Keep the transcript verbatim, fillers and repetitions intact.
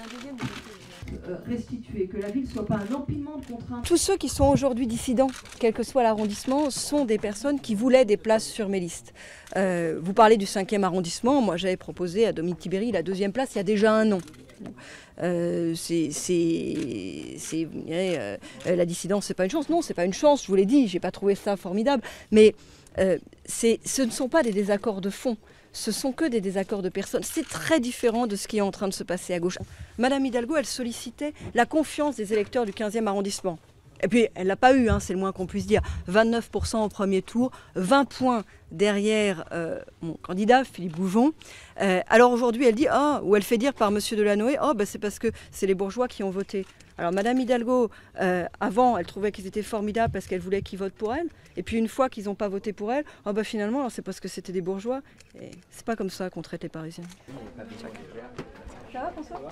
Euh, restituer, que la ville ne soit pas un empilement de contraintes. Tous ceux qui sont aujourd'hui dissidents, quel que soit l'arrondissement, sont des personnes qui voulaient des places sur mes listes. Euh, vous parlez du cinquième arrondissement, moi j'avais proposé à Dominique Tibéri la deuxième place il y a déjà un an. Euh, c'est, c'est, c'est, euh, la dissidence, c'est pas une chance. Non, c'est pas une chance, je vous l'ai dit, j'ai pas trouvé ça formidable. Mais euh, c'est, ce ne sont pas des désaccords de fond. Ce sont que des désaccords de personnes. C'est très différent de ce qui est en train de se passer à gauche. Madame Hidalgo, elle sollicitait la confiance des électeurs du quinzième arrondissement. Et puis, elle l'a pas eu, hein, c'est le moins qu'on puisse dire. vingt-neuf pour cent au premier tour, vingt points derrière euh, mon candidat, Philippe Goujon. Euh, alors aujourd'hui, elle dit, ah, ou elle fait dire par Monsieur Delanoë, oh, bah, c'est parce que c'est les bourgeois qui ont voté. Alors Madame Hidalgo, euh, avant, elle trouvait qu'ils étaient formidables parce qu'elle voulait qu'ils votent pour elle. Et puis une fois qu'ils n'ont pas voté pour elle, oh, bah, finalement, alors, c'est parce que c'était des bourgeois. Et c'est pas comme ça qu'on traite les Parisiens. Ça va, François ?